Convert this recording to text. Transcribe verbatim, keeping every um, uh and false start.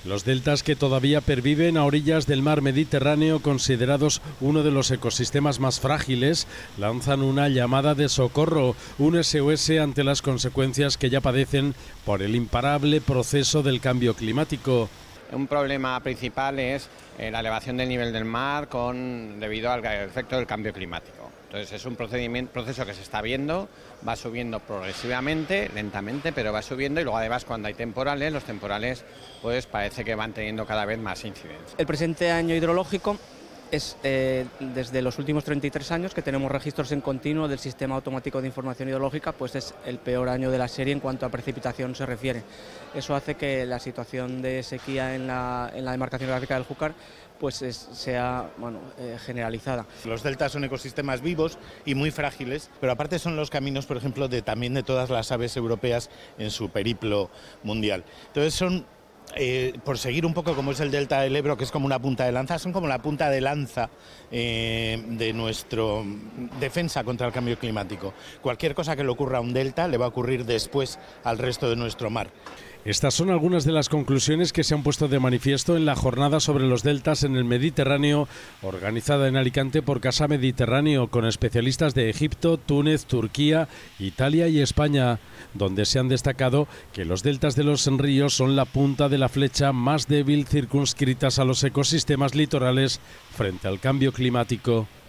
Los deltas que todavía perviven a orillas del mar Mediterráneo, considerados uno de los ecosistemas más frágiles, lanzan una llamada de socorro, un S O S ante las consecuencias que ya padecen por el imparable proceso del cambio climático. Un problema principal es la elevación del nivel del mar con, debido al efecto del cambio climático. Entonces es un procedimiento, proceso que se está viendo, va subiendo progresivamente, lentamente, pero va subiendo, y luego además cuando hay temporales, los temporales pues parece que van teniendo cada vez más incidencia. El presente año hidrológico es eh, desde los últimos treinta y tres años que tenemos registros en continuo del Sistema Automático de Información Hidrológica, pues es el peor año de la serie en cuanto a precipitación se refiere. Eso hace que la situación de sequía en la, en la demarcación gráfica del Júcar pues es, sea bueno, eh, generalizada. Los deltas son ecosistemas vivos y muy frágiles, pero aparte son los caminos, por ejemplo, de, también de todas las aves europeas en su periplo mundial. Entonces son Eh, por seguir un poco como es el delta del Ebro, que es como una punta de lanza, son como la punta de lanza eh, de nuestra defensa contra el cambio climático. Cualquier cosa que le ocurra a un delta le va a ocurrir después al resto de nuestro mar. Estas son algunas de las conclusiones que se han puesto de manifiesto en la jornada sobre los deltas en el Mediterráneo, organizada en Alicante por Casa Mediterráneo, con especialistas de Egipto, Túnez, Turquía, Italia y España, donde se han destacado que los deltas de los ríos son la punta de la flecha más débil circunscritas a los ecosistemas litorales frente al cambio climático.